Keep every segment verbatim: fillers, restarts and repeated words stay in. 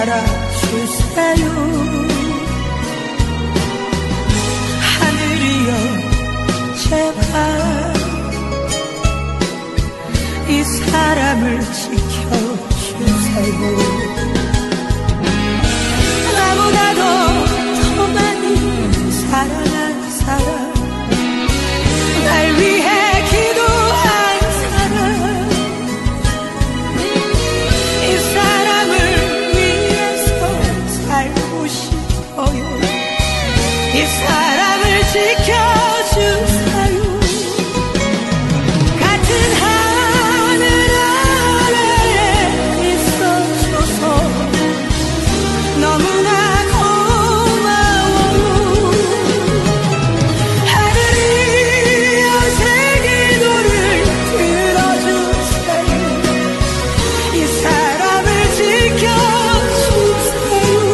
말아주세요. 하늘이여 제발 이 사람을 지켜주세요. 나보다도 더 많이 사랑한 사람, 날 위해 기도한 사람, 이 사람을 위해서 살고 싶어요. 이 사람을 지켜주세요. 같은 하늘 아래에 있어줘서 너무나 고마워요. 하늘이여 제 기도를 들어주세요. 이 사람을 지켜주세요.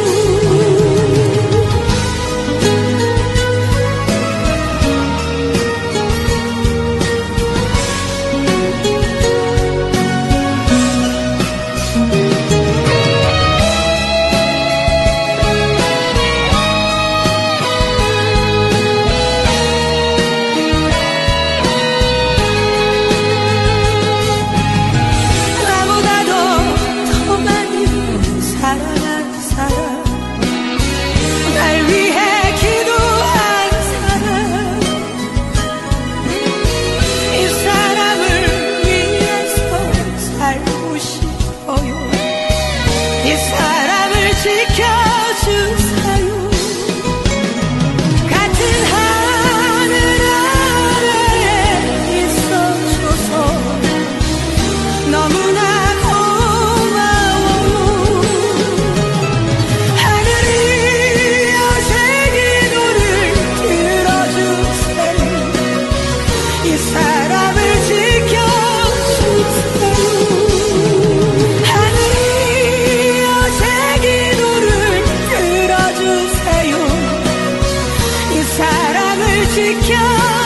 나보다도 더 많이 사랑한 사람, 날 위해 기도한 사람, 이 사람을 위해서 살고 싶어요. 이 사람을 지켜주세요. 같은 하늘 아래에 있어줘서 너무나 고마워요. 하늘이여 제 기도를 들어주세요. 이 사람을 지켜주세요. 하늘이여 제 기도를 들어주세요. 이 사람을 지켜